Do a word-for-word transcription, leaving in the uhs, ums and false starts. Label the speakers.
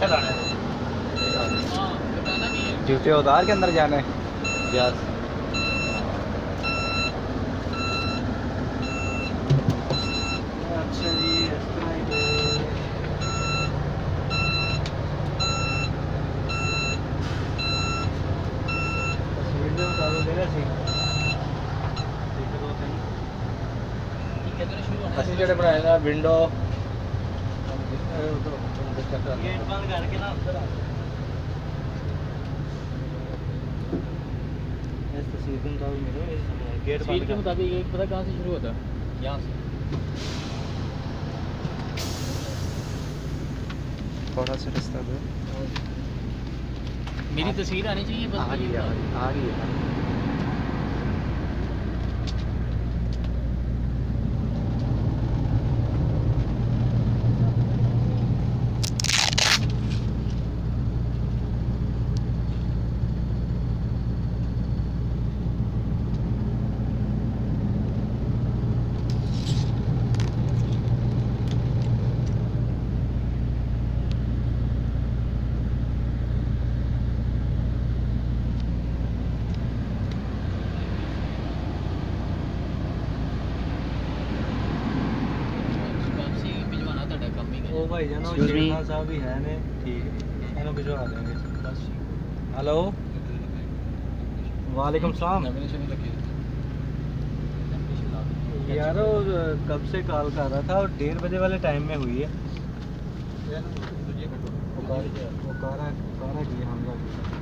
Speaker 1: जूते उतार के अंदर जाना है। यस
Speaker 2: अच्छा जी, इस तरह ही तस्वीर ਦੇ ਮੁਤਾਬਕ ਜਿਹੜਾ ਸੀ ਇੱਕ ਦੋ ਤਿੰਨ
Speaker 1: ਅਸੀਂ ਜਿਹੜੇ ਬਣਾਏ ਦਾ ਵਿੰਡੋ
Speaker 2: गेट बंद करके ना अंदर आ इस तस्वीर के मुताबिक मिलो गेट
Speaker 3: तस्वीर के मुताबिक एक पता कहाँ से शुरू होता है? यहाँ से
Speaker 1: थोड़ा सा रास्ता दो।
Speaker 3: मेरी तस्वीर आनी चाहिए बस।
Speaker 1: आ गई आ गई आ गई।
Speaker 2: ओ भाई जान वो शेरनाज साहब भी है ने ठीक है इन्हों भिजवा देंगे बस। हेलो वालेकुम सलाम यार वो कब से कॉल कर रहा था और डेढ़ बजे वाले टाइम में हुई है वो कार वो कार है कार है कि हमला